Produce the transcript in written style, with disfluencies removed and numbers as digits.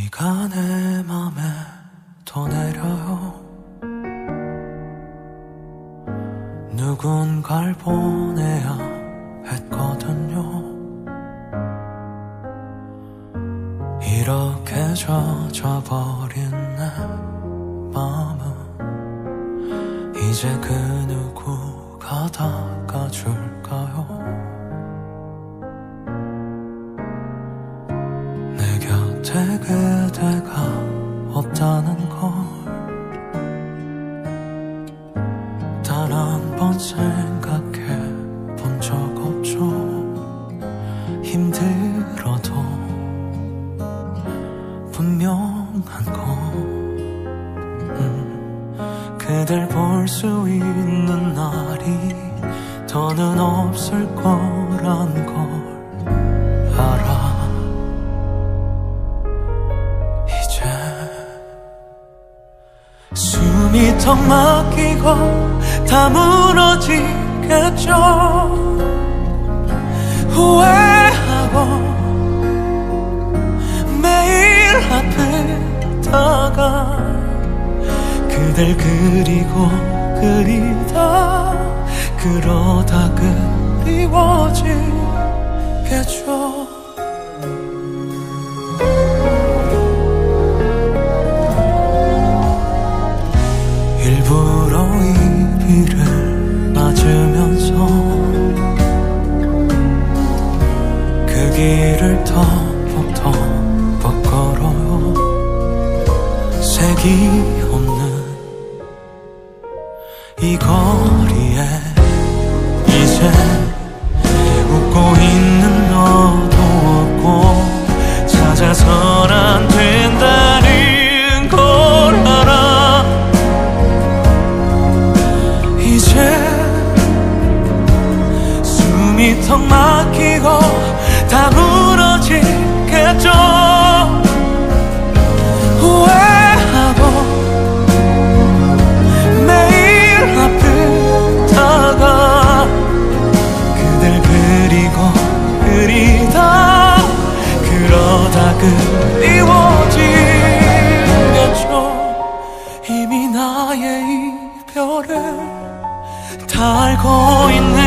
비가 내 맘에 더 내려요. 누군가를 보내야 했거든요. 이렇게 젖어버린 내 마음은 이제 그 누구가 닦아줄까요? 내 곁에 그대가 없다는 걸 단 한 번 생각해 본 적 없죠. 힘들어도 분명한 건 그댈 볼 수 있는 날이 더는 없을 거란 걸 알아. 이제 숨이 턱 막히고 다 무너지겠죠. 후회하고 매일 아프다가 그댈 그리고 그리다 그러다 그리워지겠죠. 일부러 이 비를 맞으면서 그 길을 터벅터벅 걸어요. 색이 없는 이 거리에 이제 웃고 있는 너도 없고 찾아선 안 된다는 걸 알아. 이제 숨이 턱 막히고 다 무너지겠죠. 후회하고 매일 아프다가 그댈 그리고 그리다 그러다 그리워지겠죠. 이미 나의 이별을 다 알고 있는